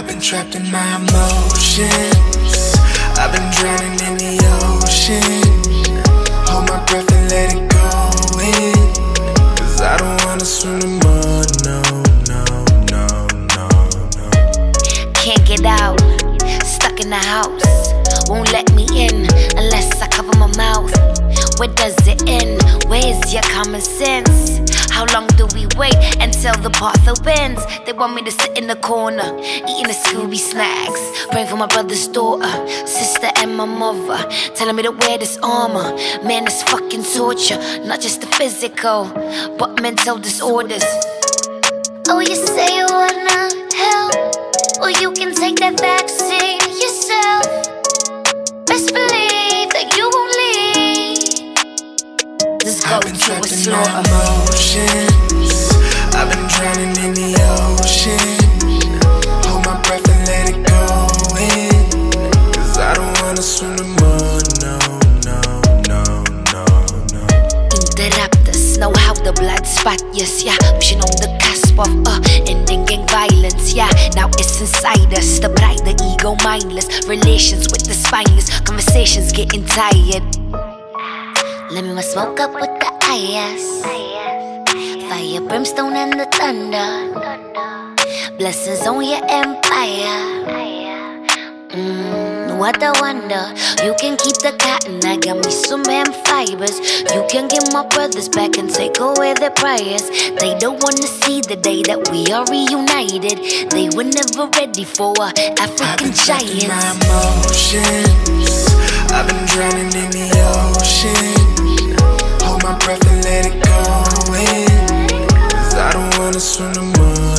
I've been trapped in my emotions. I've been drowning in the ocean. Hold my breath and let it go in, 'cause I don't wanna swim no more, no, no, no, no, no. Can't get out, stuck in the house. Won't let me in unless I cover my mouth. Where does it end? Where's your common sense? How long do we wait until the path opens? They want me to sit in the corner, eating the Scooby snacks, praying for my brother's daughter, sister and my mother, telling me to wear this armor. Man, it's fucking torture, not just the physical, but mental disorders. Oh, you say you wanna help? Well, you can take that vaccine yourself. Best believe that you won't leave. Just go I've been to a trapped in my slaughter. emotions. I've been drowning in the ocean. Hold my breath and let it go in, 'cause I don't wanna swim no more, no, no, no, no, no. Interrupters know how the blood spot, yes, yeah. Pushing on the cusp of ending gang violence, yeah. Now it's inside us, the pride, the ego, mindless relations with the spineless, conversations getting tired. Let me smoke up with the IS, fire, brimstone and the thunder. Blessings on your empire. What a wonder. You can keep the cotton, I got me some hemp fibers. You can get my brothers back and take away their prayers. They don't wanna see the day that we are reunited. They were never ready for African giants. My emotions. I've been drowning in the ocean. Hold my breath and let it go in, 'cause I don't wanna swim no more.